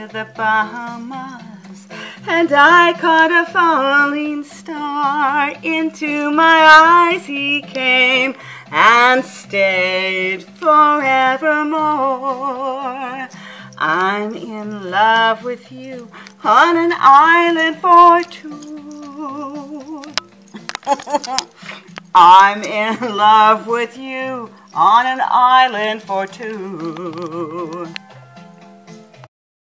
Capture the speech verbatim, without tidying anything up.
to the Bahamas, and I caught a falling star. Into my eyes he came and stayed forevermore. I'm in love with you on an island for two. I'm in love with you on an island for two.